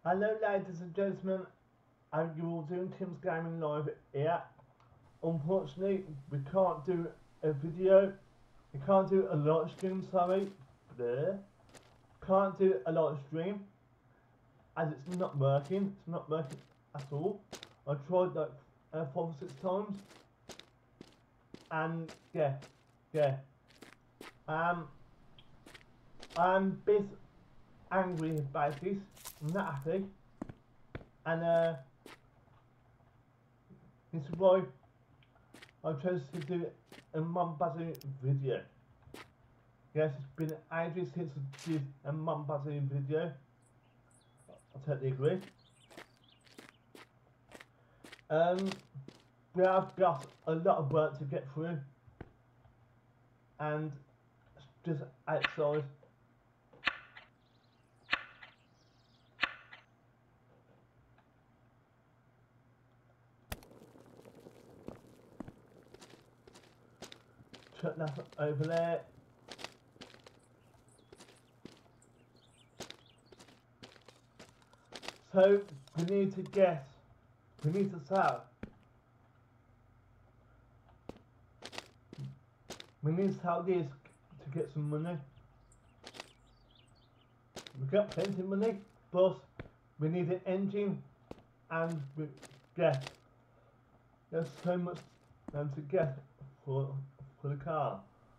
Hello ladies and gentlemen, and you're all doing Tim's Gaming Live here. Unfortunately, we can't do a video, we can't do a live stream, sorry, there. Can't do a live stream, as it's not working at all. I tried like 5 or 6 times, and yeah. I'm a bit angry about this, I'm not happy, and this is why I chose to do a Bazou video. Yes, it's been ages since I did a Bazou video, I totally agree. We have got a lot of work to get through, and just outside. Chuck that over there. So we need to sell. We need to sell this to get some money. We've got plenty of money, plus we need an engine, and there's so much to get for the car.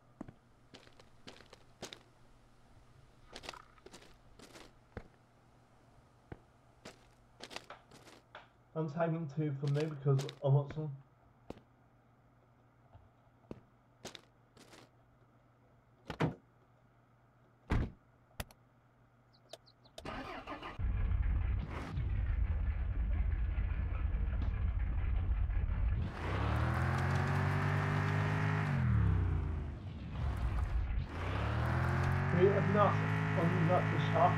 I'm taking 2 from me because I want some. We have not unlocked the shop.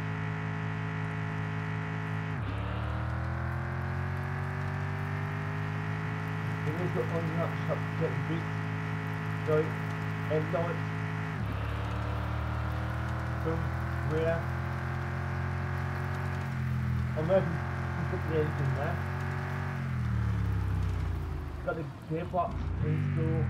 We need to unlock the shop to get the big headlights from rear. I'm ready to put the engine there. Got the gearbox installed.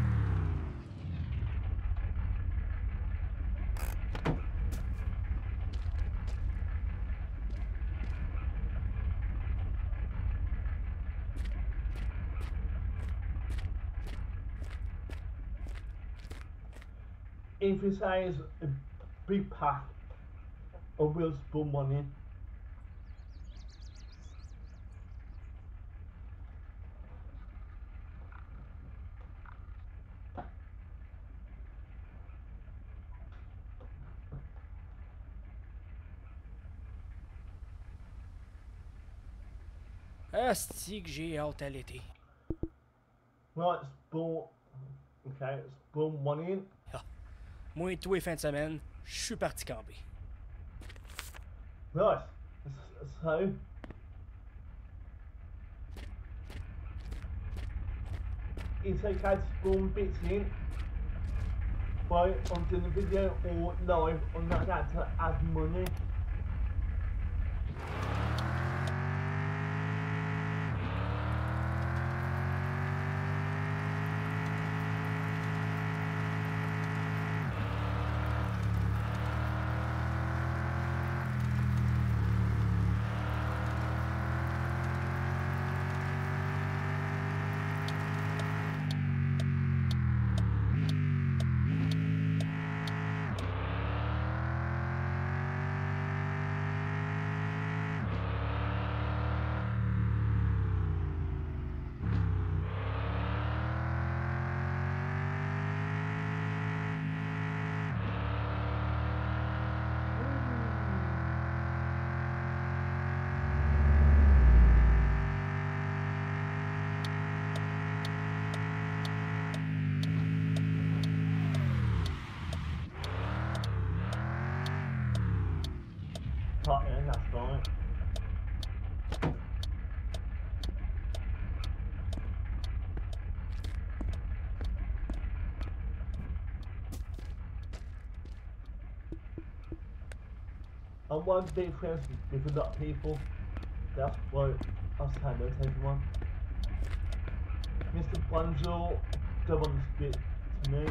If you say it's a big pack, I will spend money. Asti que j'ai hâte à l'été. Right, spawn money in. Ah, moi, tous les fins de semaine, je suis parti camper. Right, so it's okay to spawn bits in by on doing the video or live on that to add money. Hot in, that's fine. I want to be friends with a lot of people. That's what I was saying to everyone. Mr. Bazou don't want to speak to me.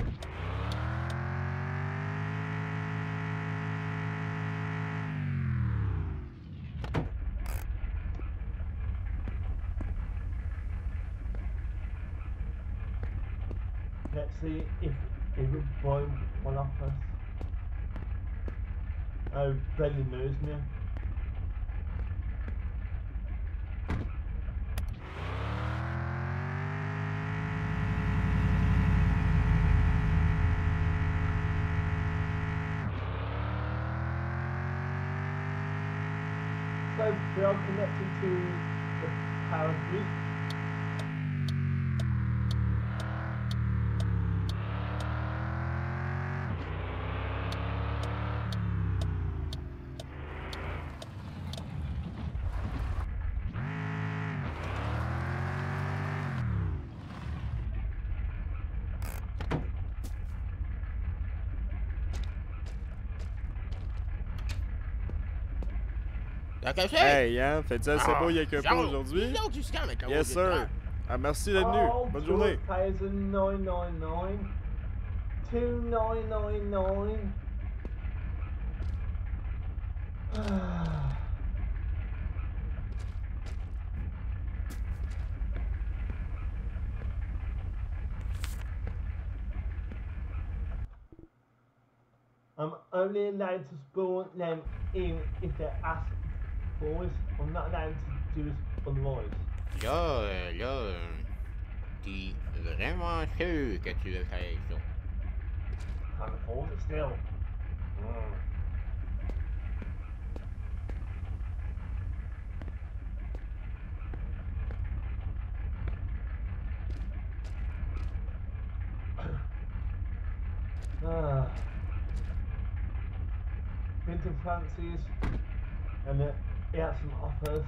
Let's see if it will buy one off us. Oh, barely knows me. So we are connected to the power grid. Hey, Yann, fais-tu assez beau avec un peu aujourd'hui? Yes, sir. Ah, merci d'être venu. Bonne journée. 2999 2999 I'm only allowed to spawn them in if they ask for it. I'm not allowed to do it otherwise. Là, t'es vraiment sûr que tu veux faire ça? Can't afford it still. Been to Francis and he had some offers.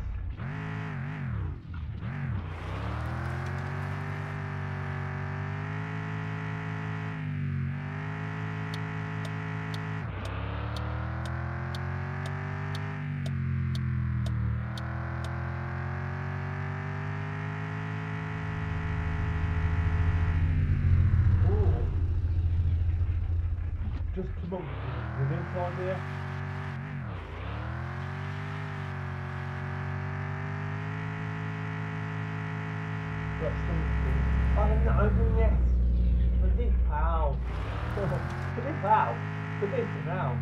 Just come up with info there. Got something. Oh no, yes! Believe how. Believe how. Believe now.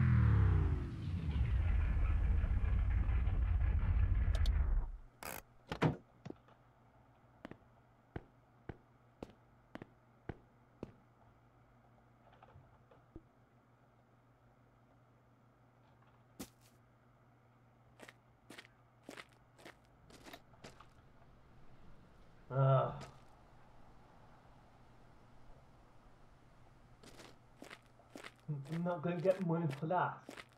I'm not going to get money for that.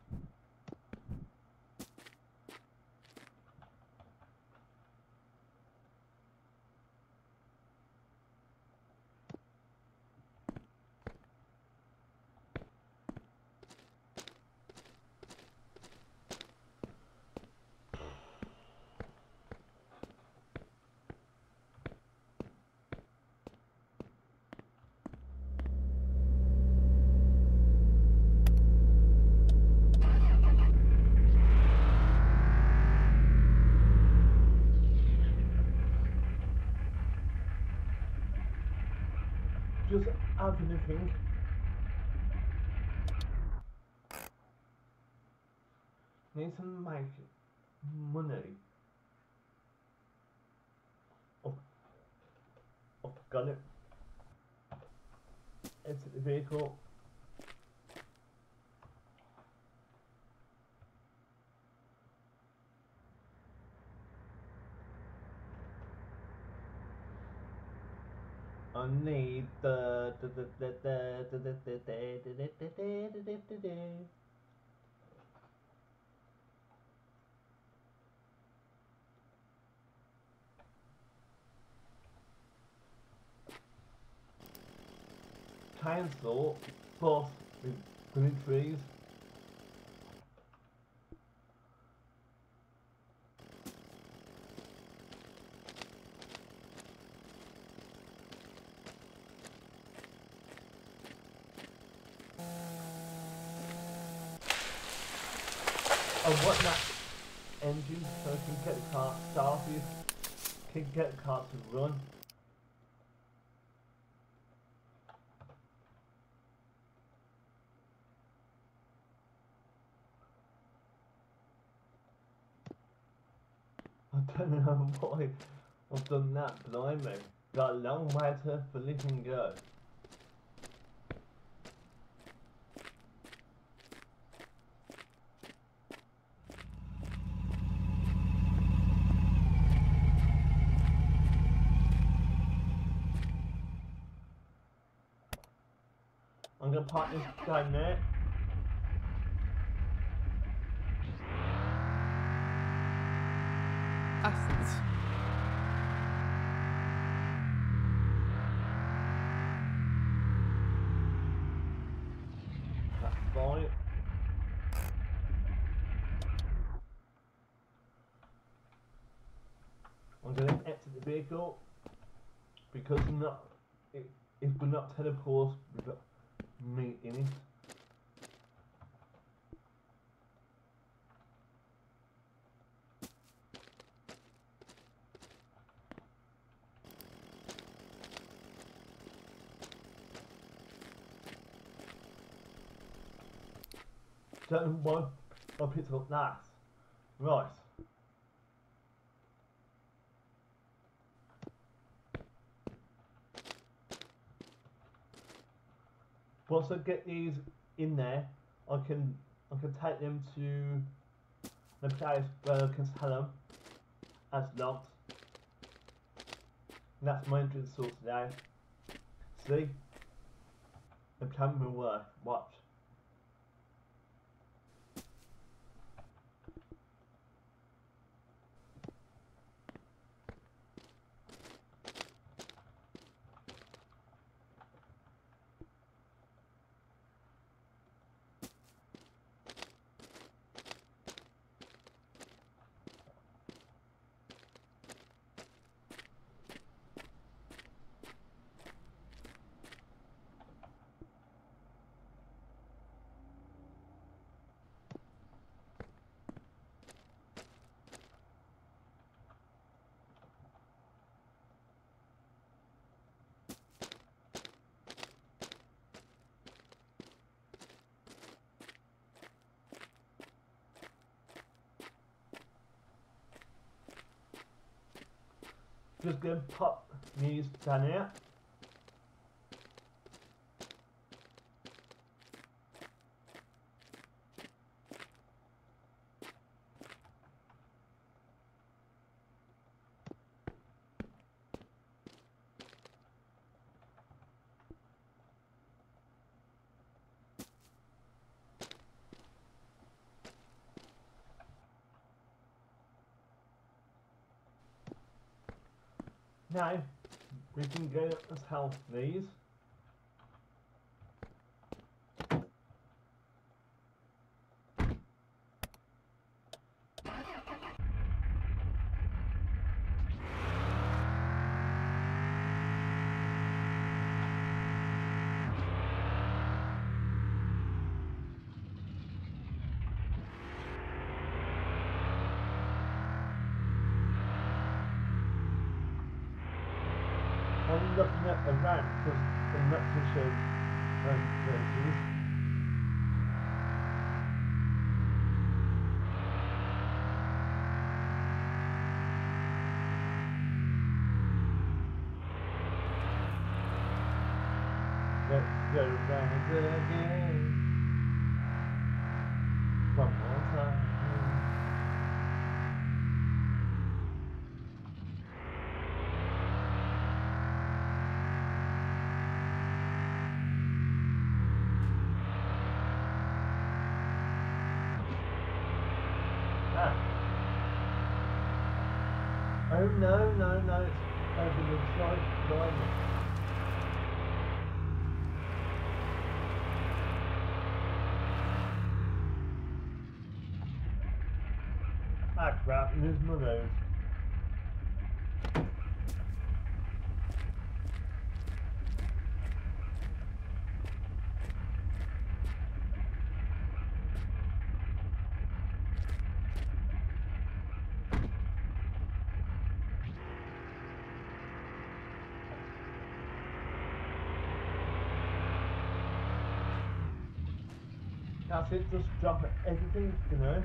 Just having a think. Need to make money. Oh, got it. Exit the vehicle. I need the chainsaw, boss with green trees. I want that engine so I can get the car started, can get the car to run. I don't know why I've done that, blimey. Got a long way to flipping go. I'm gonna park this down there. Ast. That's fine. I'm gonna exit the vehicle because if we're not teleported, we've got me in it. Don't know why I picked up that. Right. Once I get these in there, I can take them to the place where I can sell them as locked. And that's my entrance source today. See? The plan will work. Watch. Just gonna pop these down here. Now, we can go and sell these. I'm looking at the ramp because I'm not too sure where it is. Let's go round again. One more time. Oh no, no, no, it's over the side line. Ah crap, lose my nose. That's it, just drop everything, you know.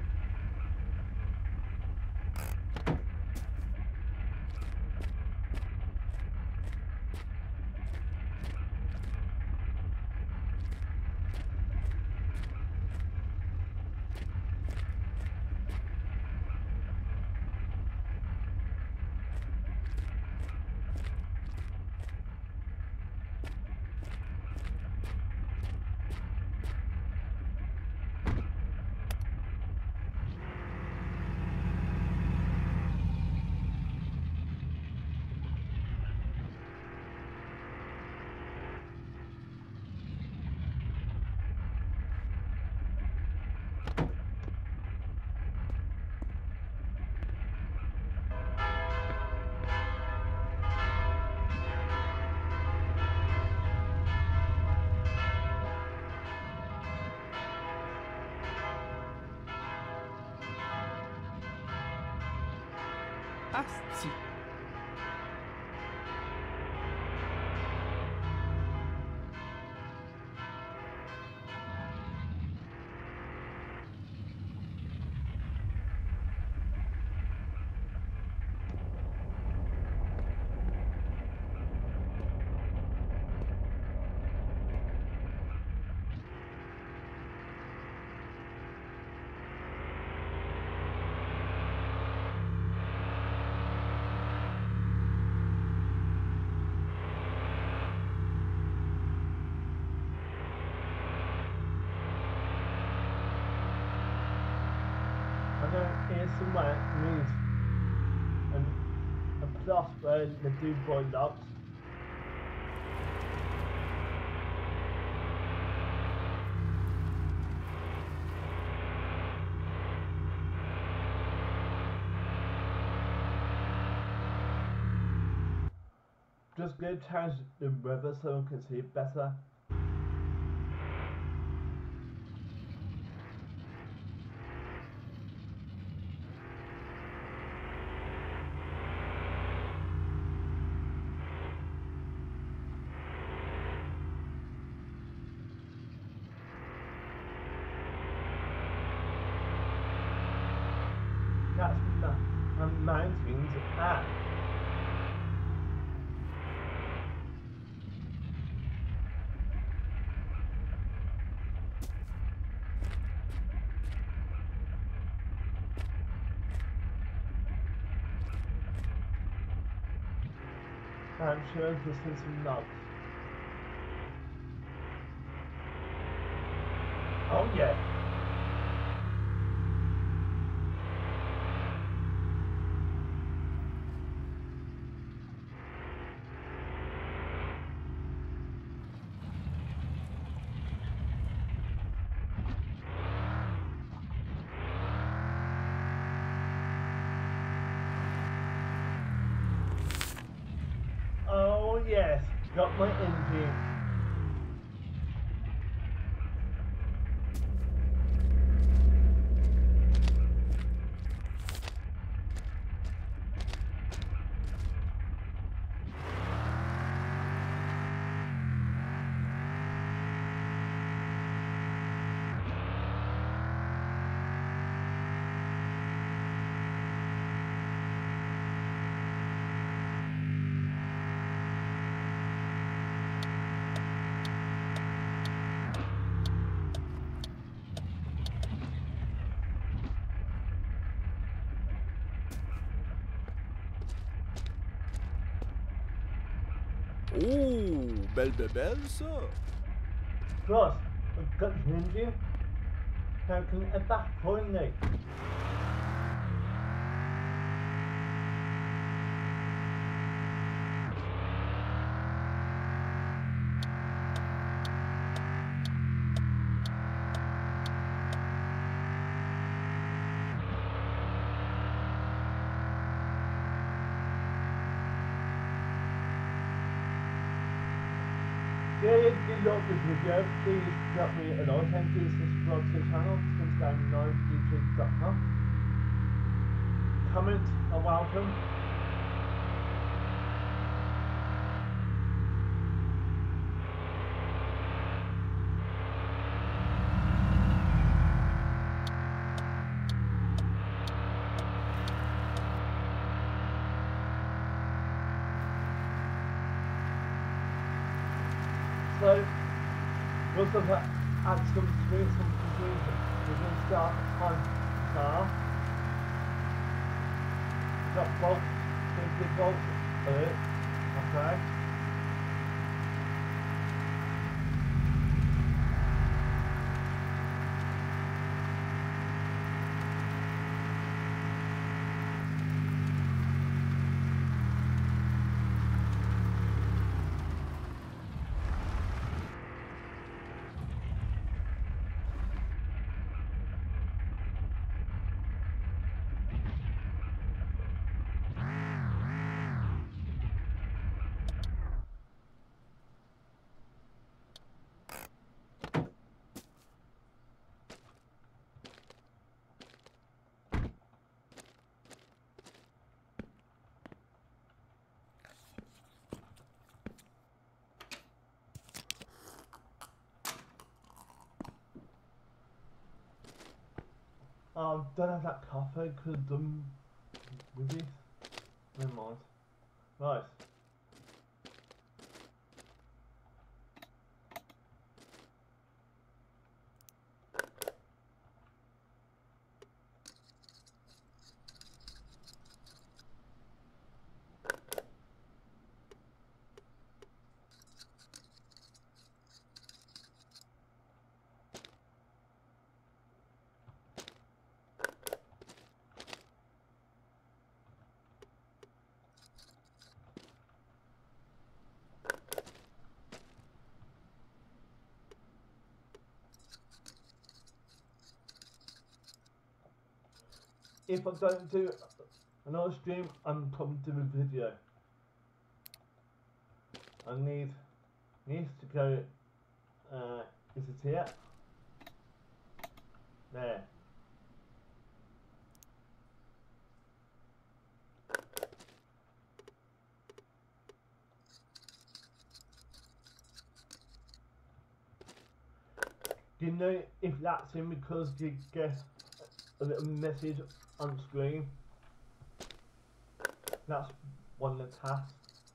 Asti. I know here's somewhere needs a plus where they do buy lots. Just go change the weather so we can see it better. That's the mountains and I'm sure this is some nuts. Oh yeah. Oh yes, got my engine. Oh, belle bébelle, ça! Plus, I've got the engine. How can at that point now? If you like this video, please drop me a like and please subscribe to the channel, timsgame9youtube.com. Comments are welcome. So, once I've had some screens, some computers, we're going to start on car. Drop bolts, big bolts, okay. Don't have that coffee because with it. Never mind. Right. If I don't do another stream, I'm probably doing a video. I needs to go. Is it here? There. Do you know if that's in because you get a little message on screen? That's one of the tasks.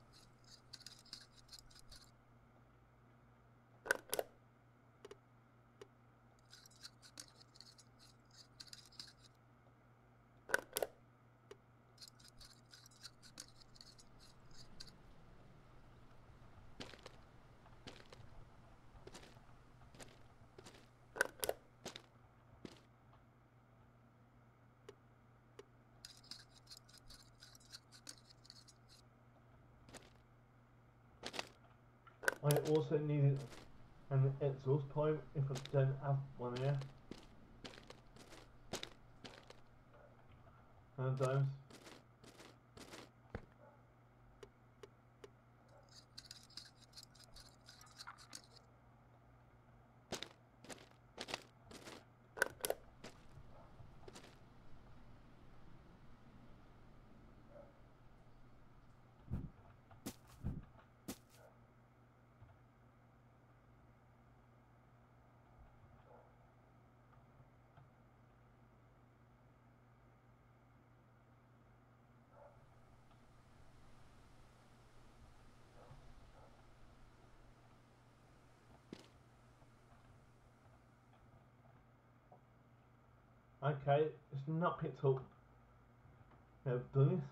I also needed an exhaust pipe if I don't have one here. One of those. Okay, it's not picked up. They've done this.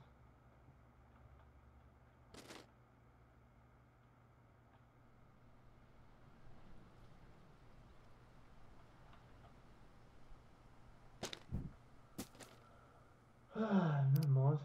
Never mind.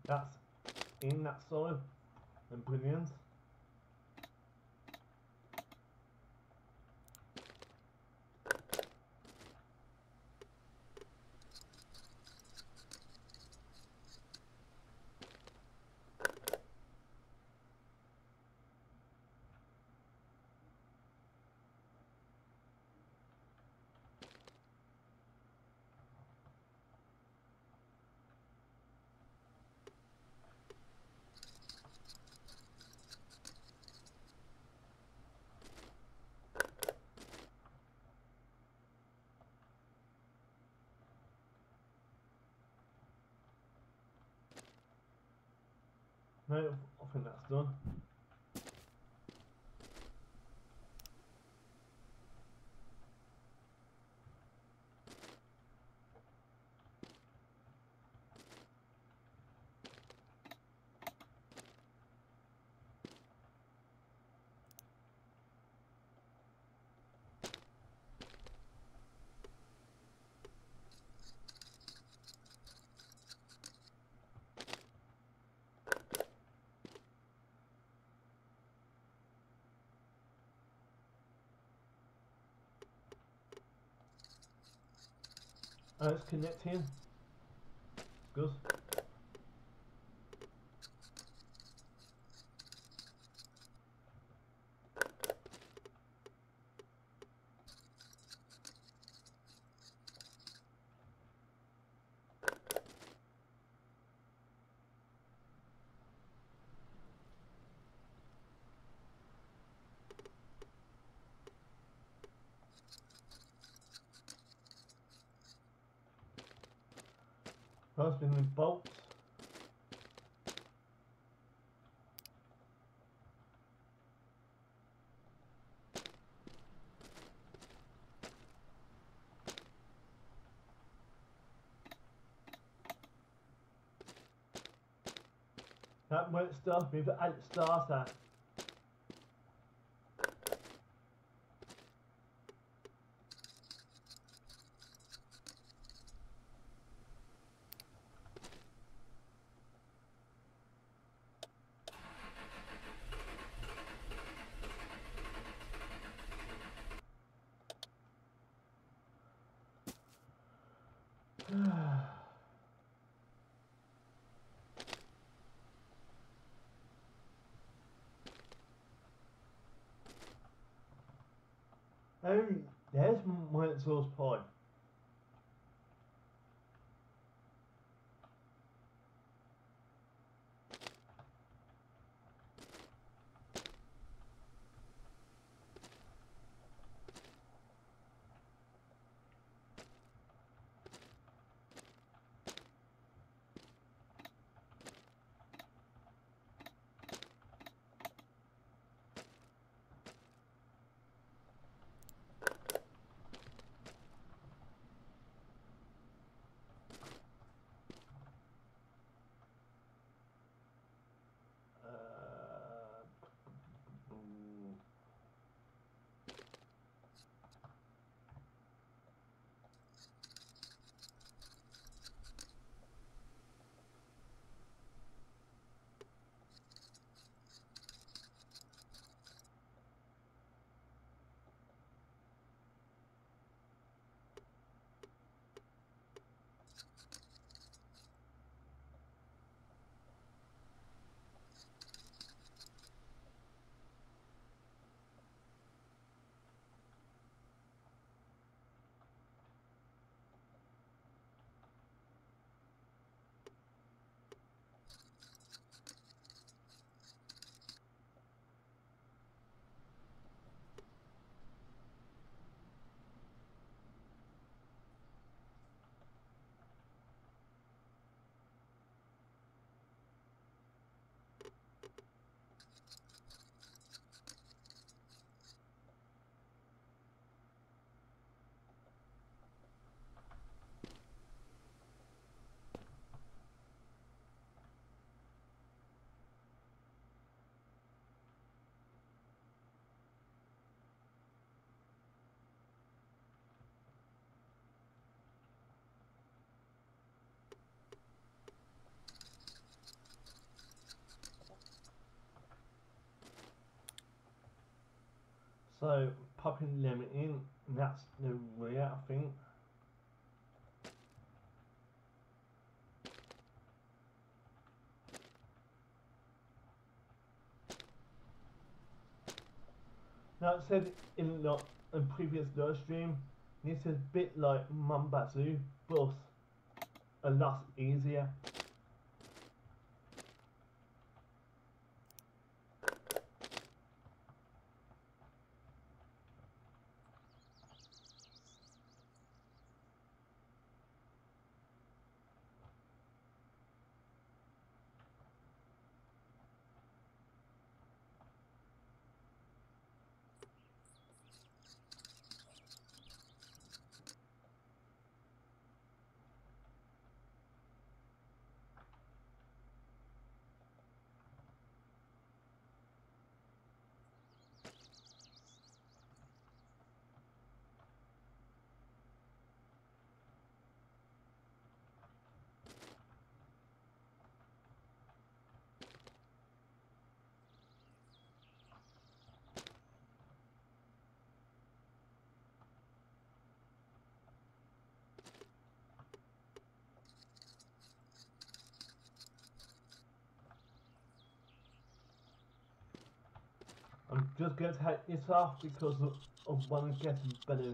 That's in that side and brilliant. No, I think that's done. It's connecting. Good. First in the bolts. That won't start me, but it starter. Oh, there's my exhaust pipe. So popping them in, that's the rear, I think. Now it said in the previous live stream, this is a bit like Bazou, but a lot easier. I'm just going to take this off because I want to get a better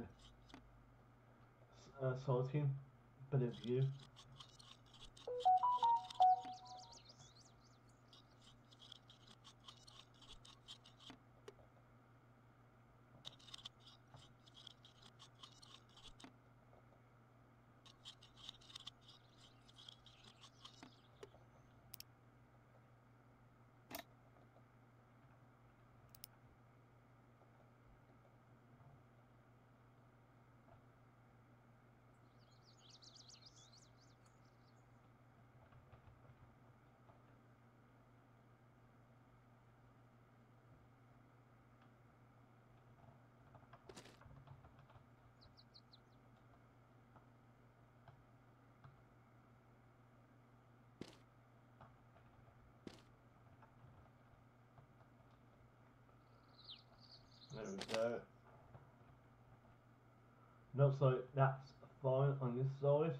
sorting, better view. There we go. Looks like that's fine on this side.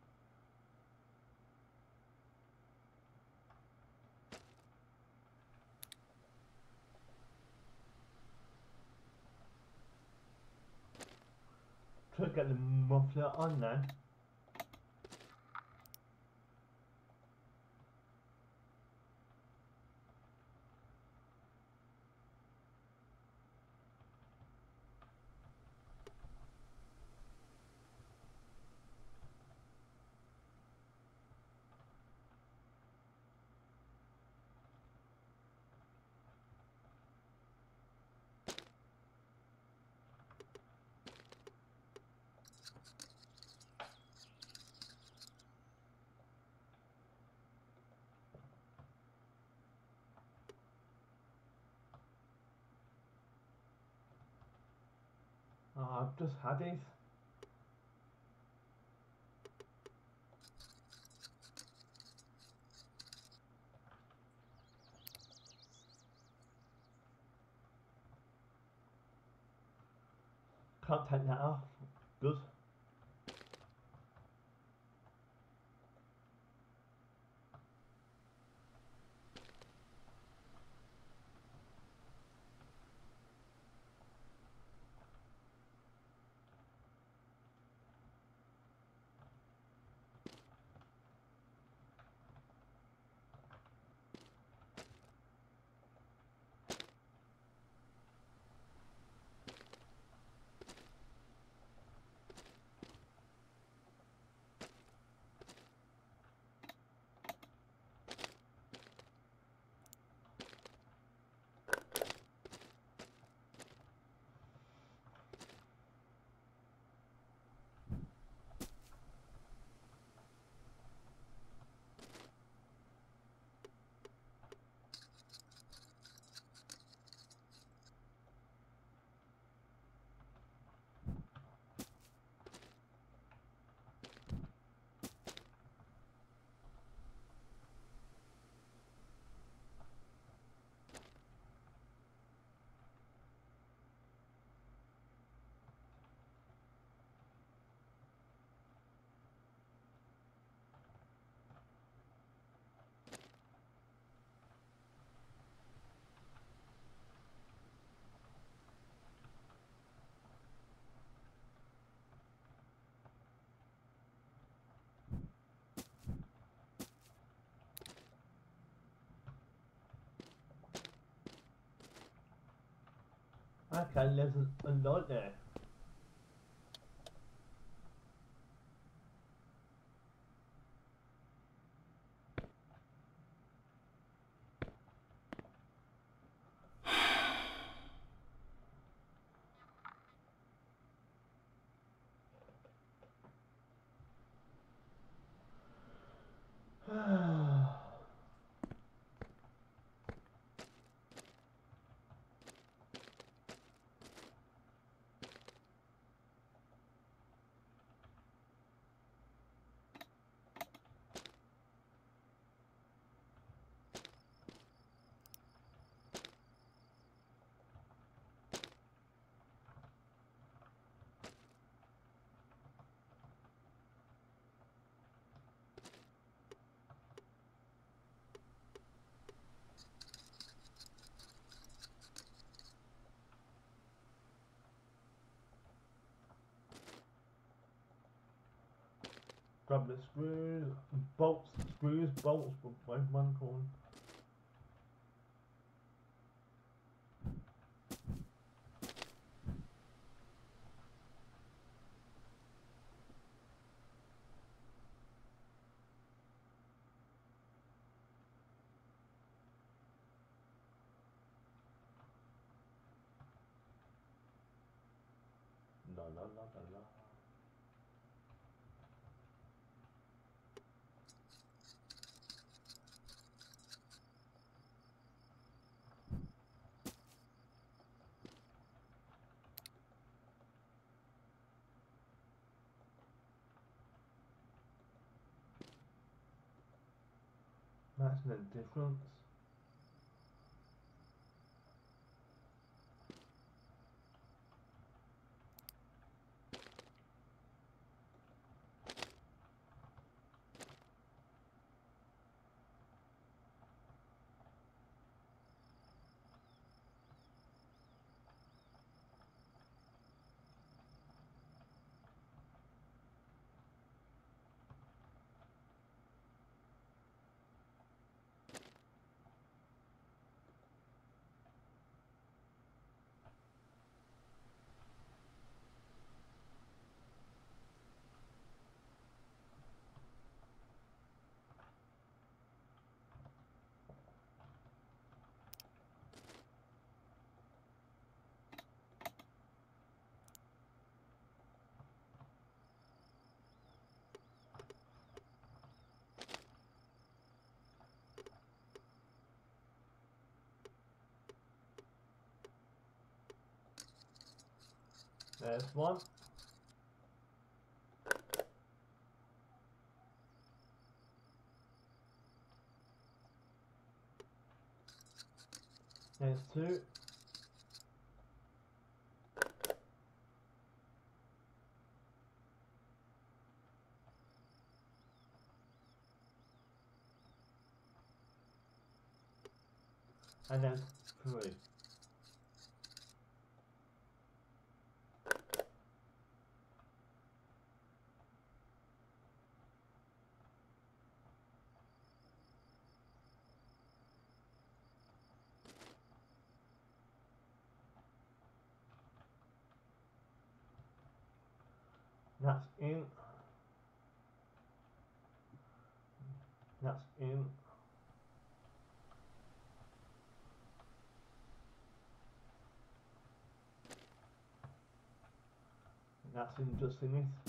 Try to get the muffler on now. Oh, I've just had it. Can't take that off. Good. Okay, there's a light there. Grab the screws, bolts, whatever one call them. La la la la la. That's no difference. There's one. There's two. And then three. That's in. That's in. That's in just in it.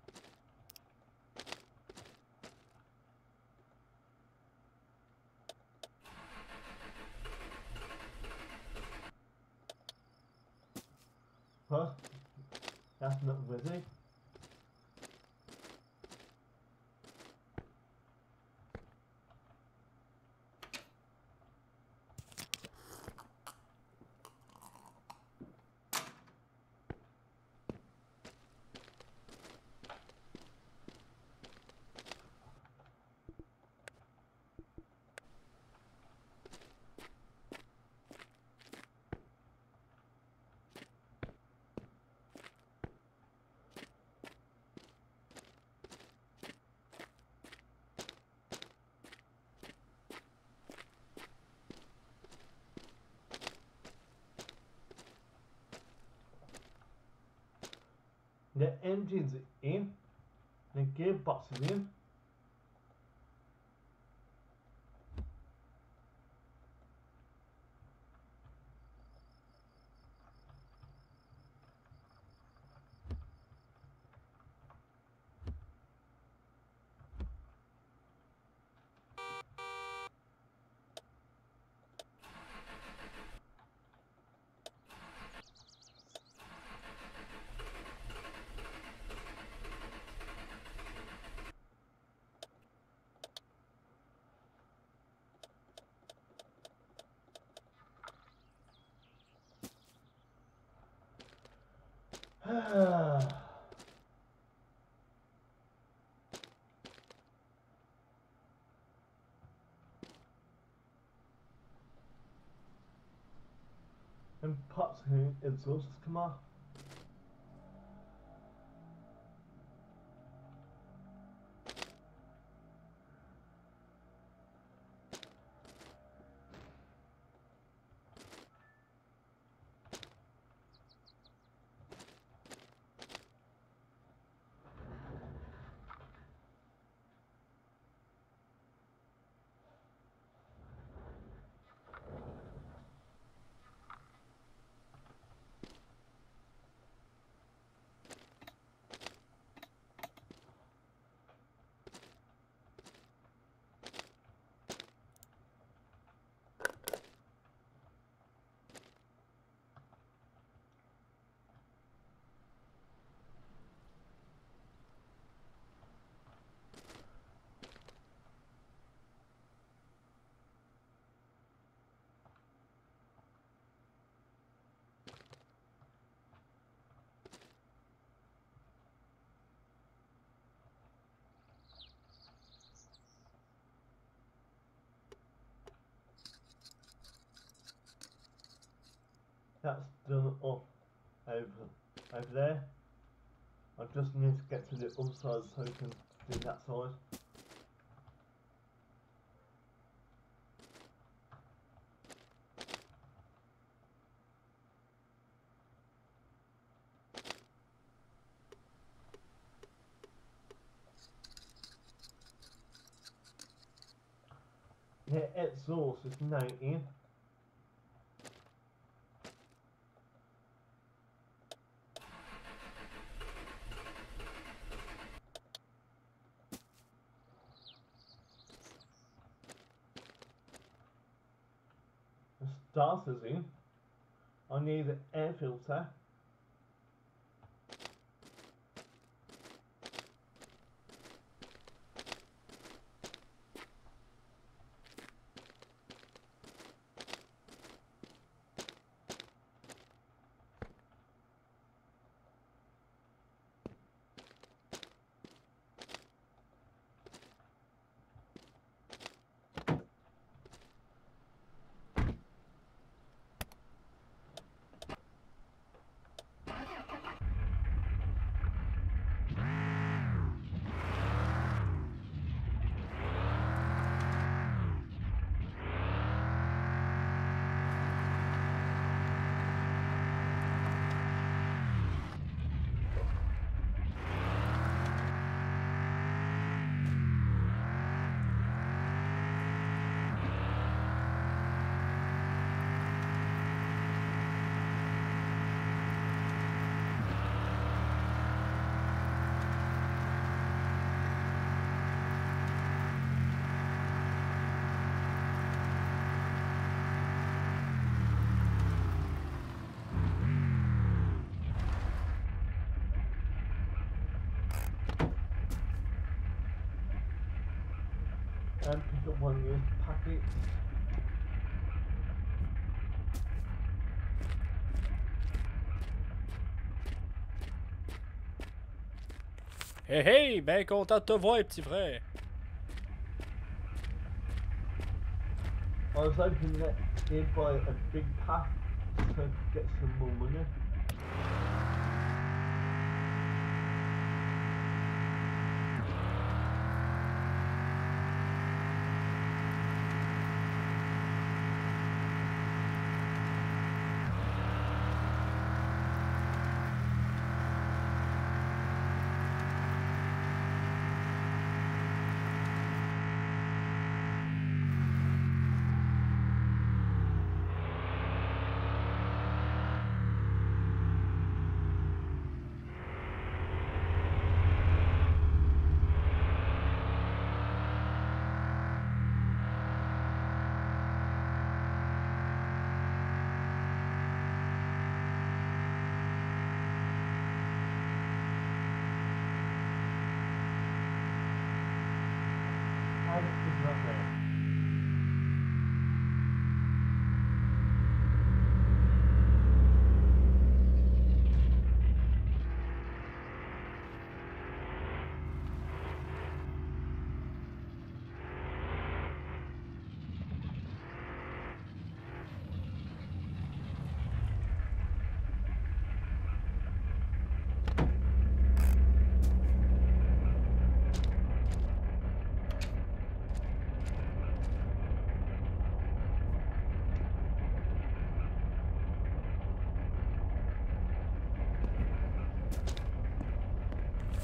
Huh? That's not busy. The engine's in, the gearbox is in. And pops who exhausts come off. That's done up over there. I just need to get to the other side so I can do that side. The exhaust is now in. The starter's in. I need an air filter. And pick up one of your packets. Hey hey, ben content de te voir, petit frère. I was hoping that he'd buy a big pack to get some more money.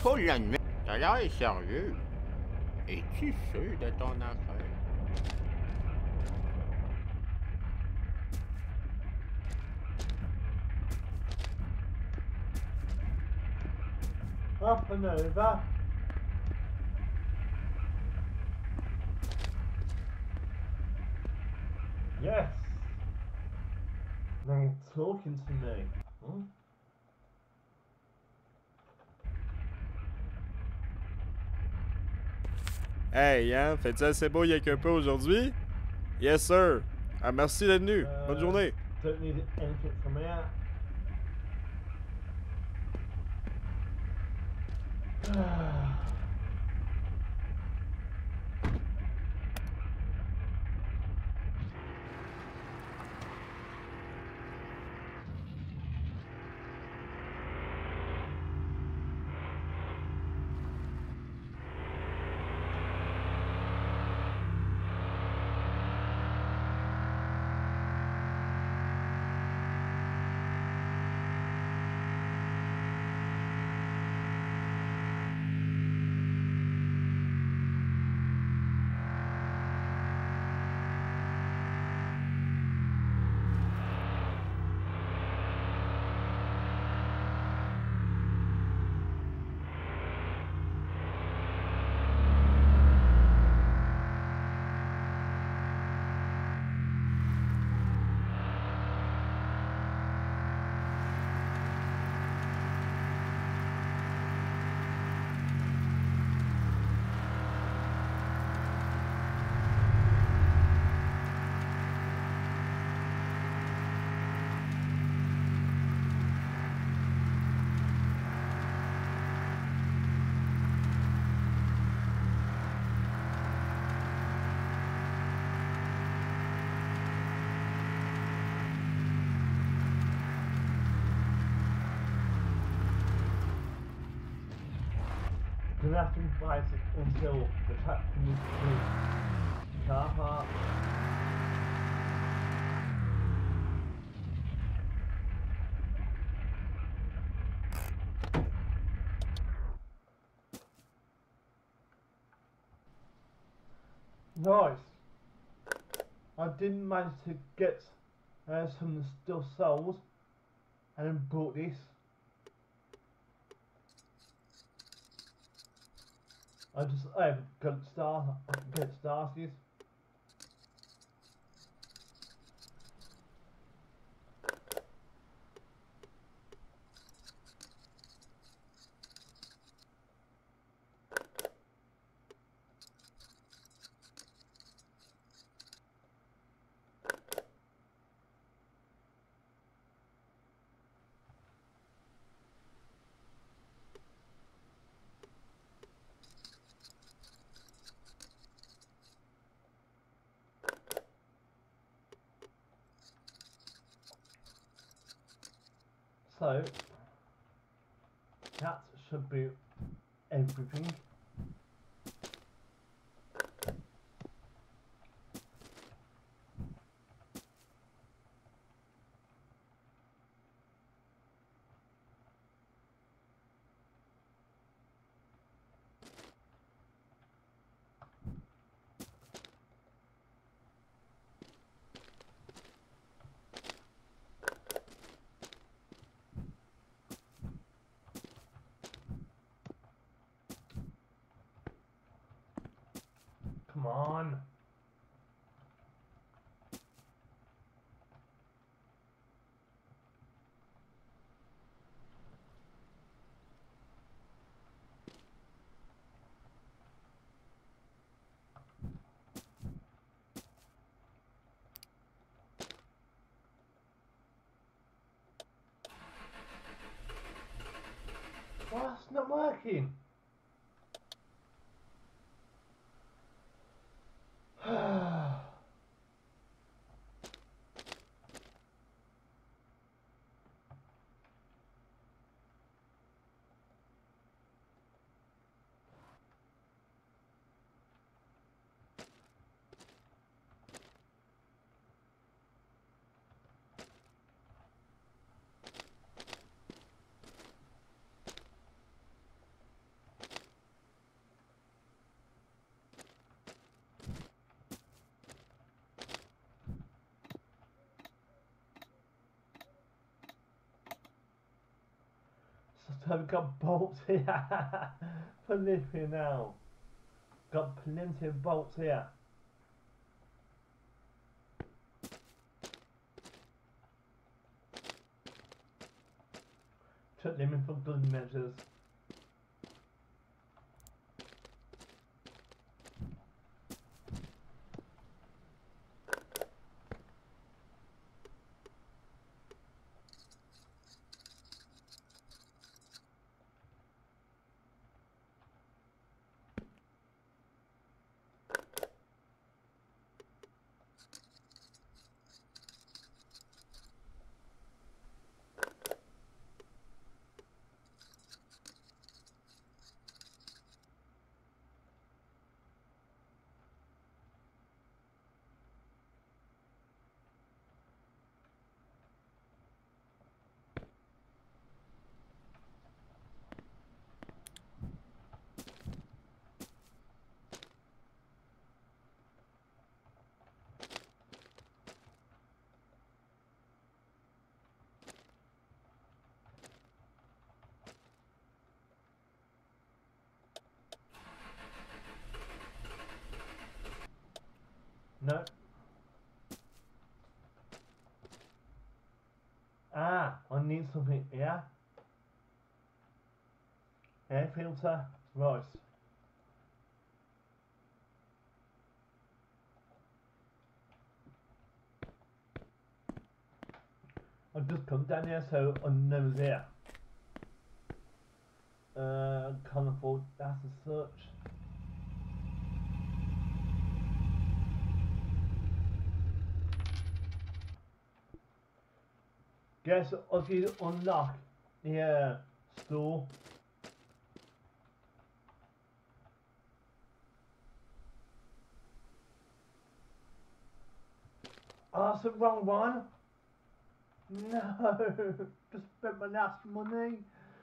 faut l'admettre. T'as l'air sérieux. Es-tu sûr de ton affaire? Up and over. Yes. Now you're talking to me. Hmm? Hey, hein? Fais-tu assez beau y'a qu'un peu aujourd'hui? Yes, sir. Ah, merci d'être venu. Bonne journée. Don't need anything from here. Gonna have to wait until the track comes to car park. Nice. I didn't manage to get some of the stuff sold and then bought this. I just got started. So that should be everything. Come on. Why it's not working? So we've got bolts here. Flipping now. Got plenty of bolts here. Took them in for good measures. No. Ah, I need something here. Air filter, right. I've just come down here so I know there. Can't afford that as such. Guess I can unlock the store. Oh, that's the wrong one. No, just spent my last money.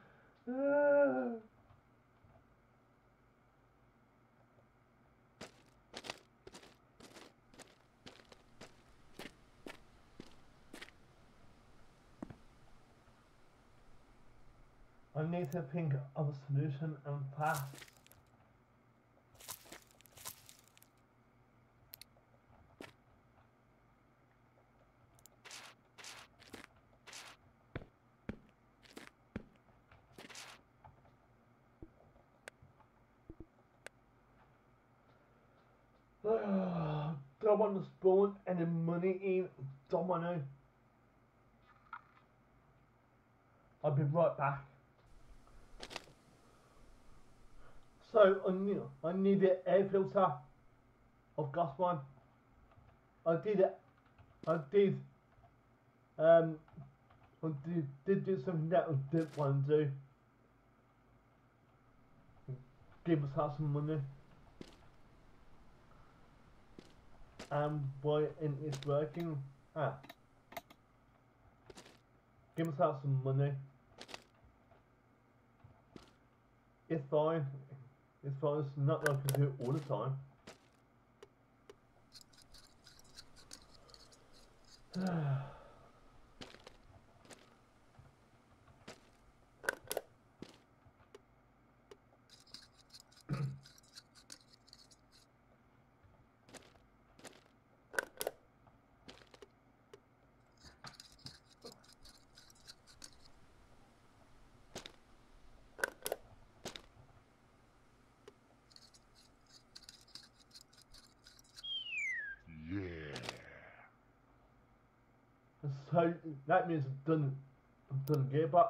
I need to think of a solution and fast. Don't want to spawn any money in. Don't want to. I'll be right back. So I need the air filter. I've got one. I did it. I did do something that I didn't want to do. Give us some money. And why isn't it working? Ah. Give us some money. It's fine. It's fine. It's not like I can do it all the time. So that means I've done gearbox.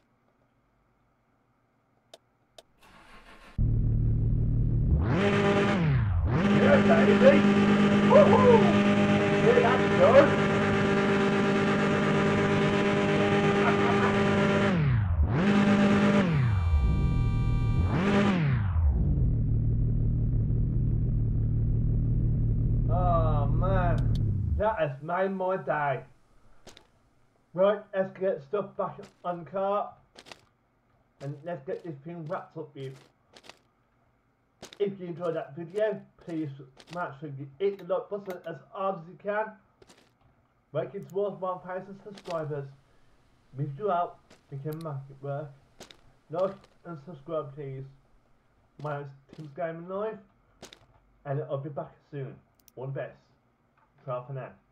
Yeah, baby! Woohoo! Yeah, that's good. Oh man, that has made my day. Right, let's get stuff back on the car and let's get this thing wrapped up with. If you enjoyed that video, please make sure you hit the like button as hard as you can. Working towards 1,000 subscribers. With you out, we can make it work. like and subscribe please. My name's Tim's Gaming Live, and I'll be back soon. All the best. Ciao for now.